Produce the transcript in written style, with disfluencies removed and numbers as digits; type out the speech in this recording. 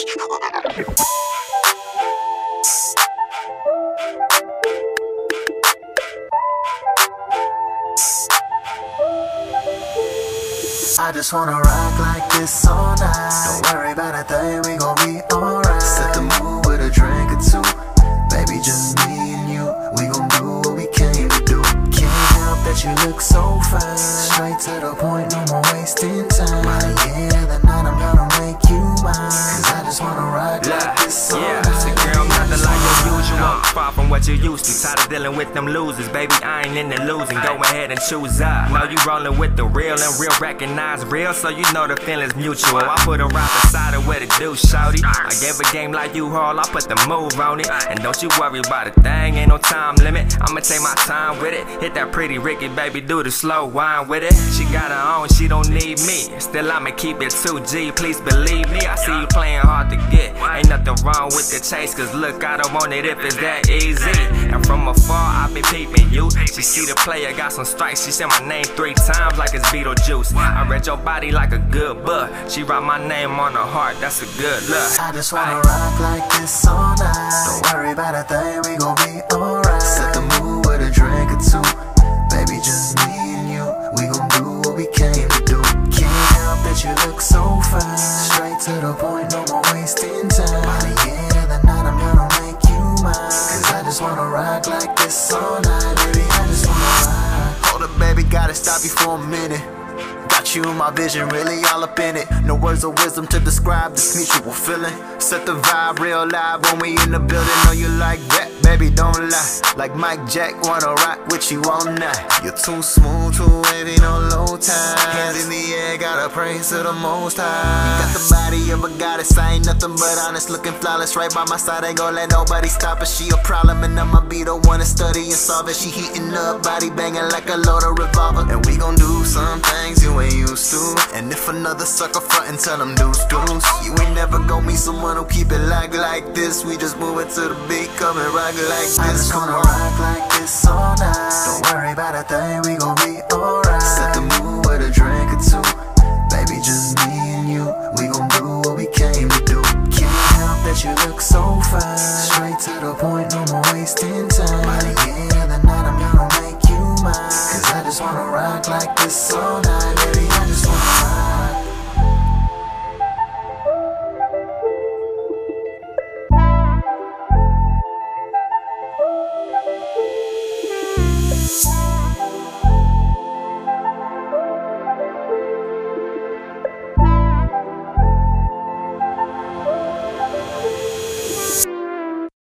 I just wanna rock like this all night. Don't worry about a thing, we gon' be alright. Set the mood with a drink or two. Baby, just me and you. We gon' do what we came to do. Can't help that you look so fine. Straight to the point, no more wasting time. By the end of the night, I'm gonna make you mine. Cause I just wanna rock like this all night. Girl, nothing like your usual. Far from what you used to. Tired of dealing with them losers. Baby, I ain't into losing. Go ahead and choose up. Know you rolling with the real, and real recognize real, so you know the feeling's mutual. I put her right beside her, what it do, shawty. I gave a game like you haul, I put the move on it. And don't you worry about a thing, ain't no time limit. I'ma take my time with it. Hit that pretty Ricky, baby, do the slow wine with it. She got her own, she don't need me. Still I'ma keep it 2G, please believe me. I see you playing hard to get. Ain't nothing wrong with the chase, cause look, I don't want it if it's that easy. And from afar, I've been peeping you. She see the player, got some strikes. She said my name 3 times like it's Beetlejuice. I read your body like a good book. She write my name on her heart, that's a good look. I just wanna rock like this all night. Don't worry about a thing, we gon' be alright. Set the mood with a drink or two. Baby, just me and you. We gon' do what we came to do. Can't help that you look so fine. Straight to the point, no more wasting time. By the end of the night, I'm gonna make you mine. Cause I just wanna rock like this all night. Baby, I just wanna rock. Hold up, baby, gotta stop you for a minute. Got you in my vision, really all up in it. No words of wisdom to describe this mutual feeling. Set the vibe real live when we in the building. Know you like that, baby, don't lie. Like Mike Jack, wanna rock with you all night. You're too smooth, too wavy, no low time. Hands in the air, gotta praise to the most high. You got the body of a goddess, I ain't nothing but honest. Looking flawless, right by my side, ain't gon' let nobody stop her. She a problem and I'ma be the one to study and solve it. She heating up, body banging like a loaded revolver. And we gon' do some things you ain't used to. And if another sucker frontin', tell them deuce deuce. You ain't never gon' meet someone who keep it like this. We just moving to the beat, come and rock like this. I just wanna rock